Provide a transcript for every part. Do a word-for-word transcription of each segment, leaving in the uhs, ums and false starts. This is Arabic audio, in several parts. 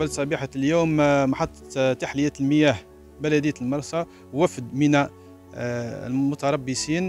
أكملت صبيحة اليوم محطة تحلية المياه بلدية المرسى وفد من المتربصين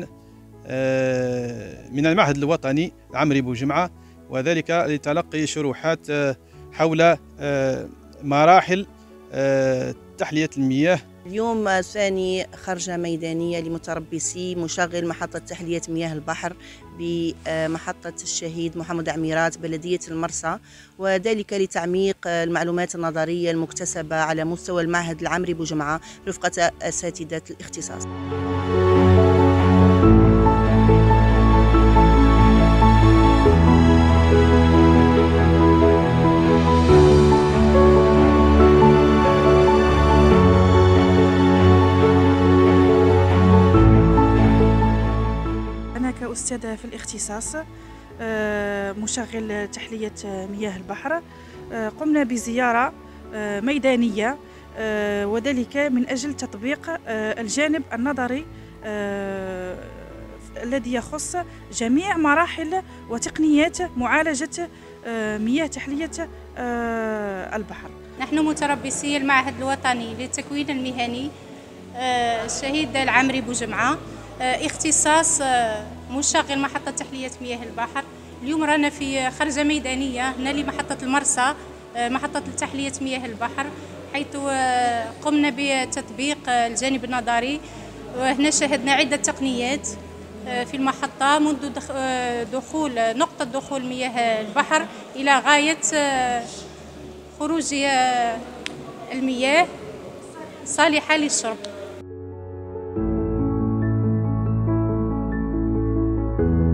من المعهد الوطني العمري بوجمعة، وذلك لتلقي شروحات حول مراحل تحلية المياه. اليوم ثاني خرجة ميدانية لمتربصي مشغل محطة تحلية مياه البحر بمحطة الشهيد محمد عميرات بلدية المرسى، وذلك لتعميق المعلومات النظرية المكتسبة على مستوى المعهد العمري بوجمعة رفقة أساتذة الاختصاص. أنا كأستاذة في الاختصاص مشغل تحلية مياه البحر، قمنا بزيارة ميدانية وذلك من أجل تطبيق الجانب النظري الذي يخص جميع مراحل وتقنيات معالجة مياه تحلية البحر. نحن متربصي المعهد الوطني للتكوين المهني الشهيد العمري بوجمعة، اختصاص مشغل محطة تحلية مياه البحر. اليوم رانا في خرجة ميدانية هنا لمحطة المرسى، محطة تحلية مياه البحر، حيث قمنا بتطبيق الجانب النظري، وهنا شاهدنا عدة تقنيات في المحطة منذ دخول نقطة دخول مياه البحر إلى غاية خروج المياه صالحة للشرب.